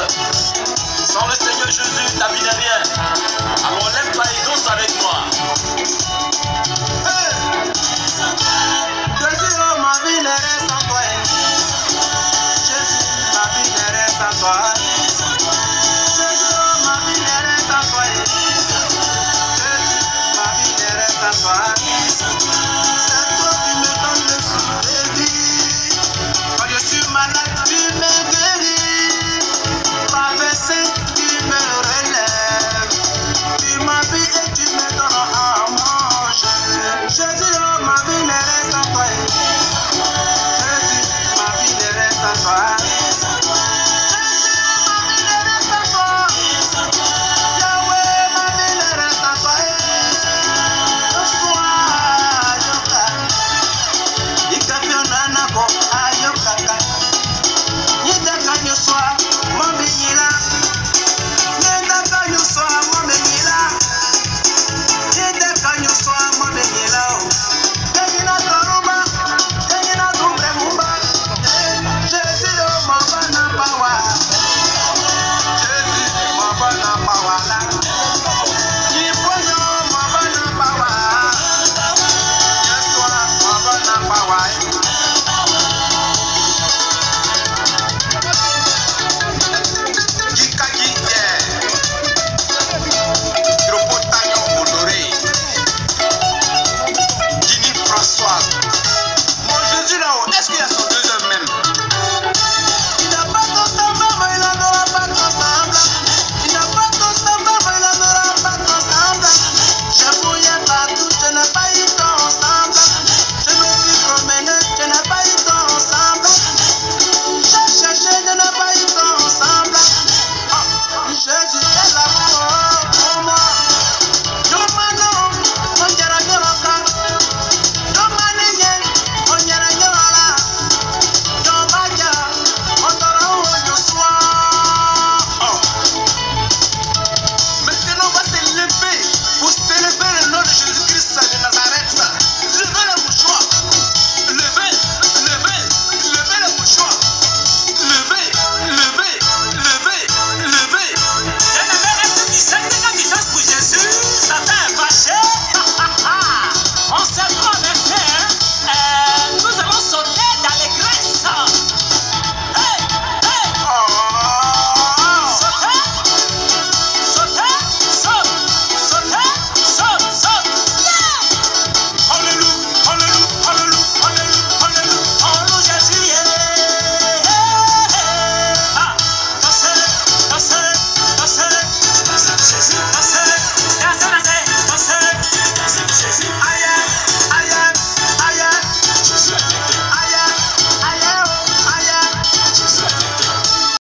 Sans le Seigneur Jésus, ta vie n'est rien. Alors lève-toi et danse avec moi. Hey! Jésus, oh, ma vie n'est rien sans toi. Jésus, ma vie n'est rien sans toi. Jésus, oh, ma vie n'est rien sans toi. Jésus, ma vie n'est rien sans toi. C'est toi qui me donnes le souffle de vie. Quand je suis malade, tu m'aides.